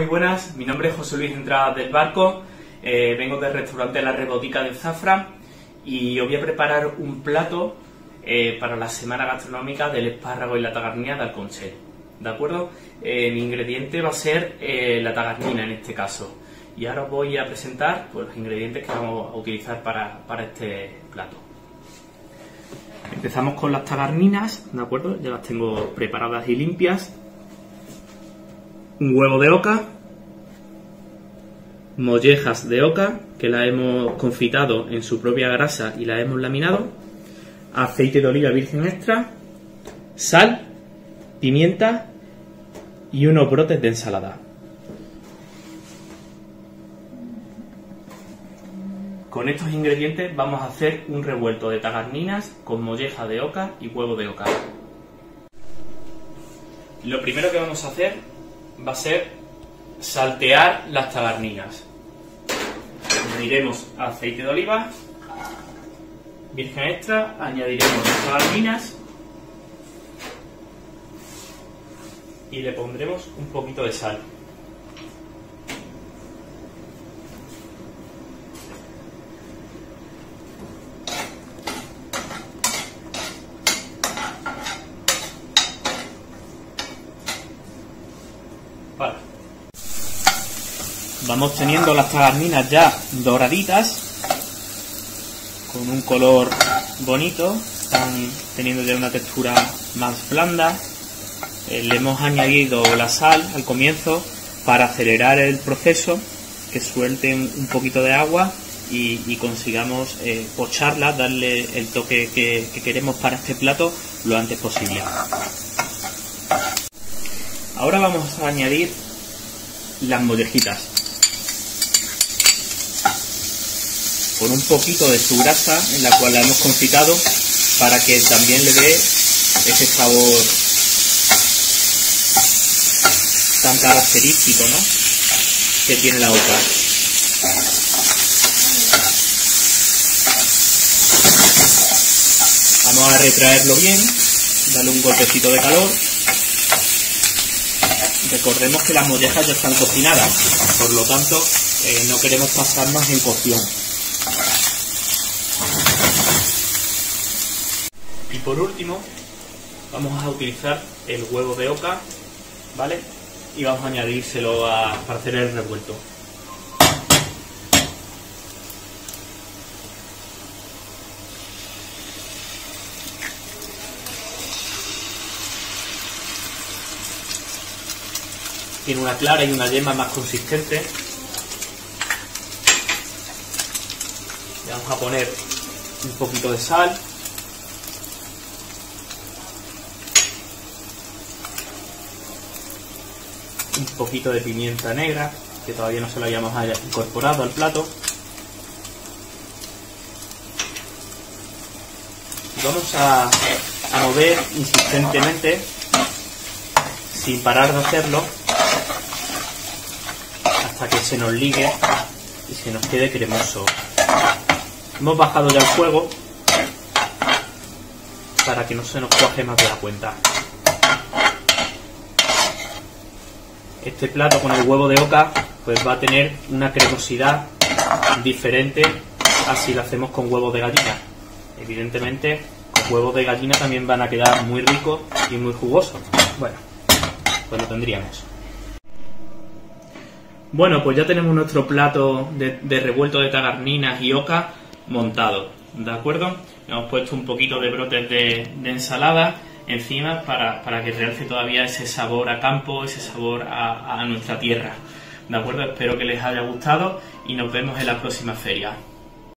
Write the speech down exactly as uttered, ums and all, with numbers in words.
muy buenas, mi nombre es José Luis Entradas del Barco, eh, vengo del restaurante La Rebotica del Zafra y os voy a preparar un plato eh, para la semana gastronómica del espárrago y la tagarnina de Alconchel, ¿de acuerdo? Eh, mi ingrediente va a ser eh, la tagarnina en este caso, y ahora os voy a presentar pues, los ingredientes que vamos a utilizar para, para este plato. Empezamos con las tagarninas, ¿de acuerdo? Ya las tengo preparadas y limpias. Un huevo de oca, mollejas de oca que la hemos confitado en su propia grasa y la hemos laminado, aceite de oliva virgen extra, sal, pimienta y unos brotes de ensalada. Con estos ingredientes vamos a hacer un revuelto de tagarninas con molleja de oca y huevo de oca. Lo primero que vamos a hacer va a ser saltear las tagarninas. Añadiremos aceite de oliva virgen extra, añadiremos las tagarninas y le pondremos un poquito de sal. Vale. Vamos teniendo las tagarninas ya doraditas, con un color bonito, están teniendo ya una textura más blanda. Eh, le hemos añadido la sal al comienzo para acelerar el proceso, que suelten un poquito de agua y, y consigamos eh, pocharlas, darle el toque que, que queremos para este plato lo antes posible. Ahora vamos a añadir las mollejitas con un poquito de su grasa, en la cual la hemos confitado, para que también le dé ese sabor tan característico, ¿no?, que tiene la oca. Vamos a retraerlo bien, darle un golpecito de calor. Recordemos que las mollejas ya están cocinadas, por lo tanto eh, no queremos pasarnos en cocción. Y por último vamos a utilizar el huevo de oca, ¿vale? Y vamos a añadírselo a, para hacer el revuelto. Tiene una clara y una yema más consistente. Le vamos a poner un poquito de sal. Un poquito de pimienta negra, que todavía no se lo habíamos incorporado al plato. Vamos a, a mover insistentemente, sin parar de hacerlo, hasta que se nos ligue y se nos quede cremoso. Hemos bajado ya el fuego para que no se nos cuaje más de la cuenta. Este plato con el huevo de oca pues va a tener una cremosidad diferente a si lo hacemos con huevos de gallina. Evidentemente con huevos de gallina también van a quedar muy ricos y muy jugosos. Bueno, pues lo tendríamos. Bueno, pues ya tenemos nuestro plato de, de revuelto de tagarninas y oca montado, ¿de acuerdo? Hemos puesto un poquito de brotes de, de ensalada encima para, para que realce todavía ese sabor a campo, ese sabor a, a nuestra tierra, ¿de acuerdo? Espero que les haya gustado y nos vemos en la próxima feria.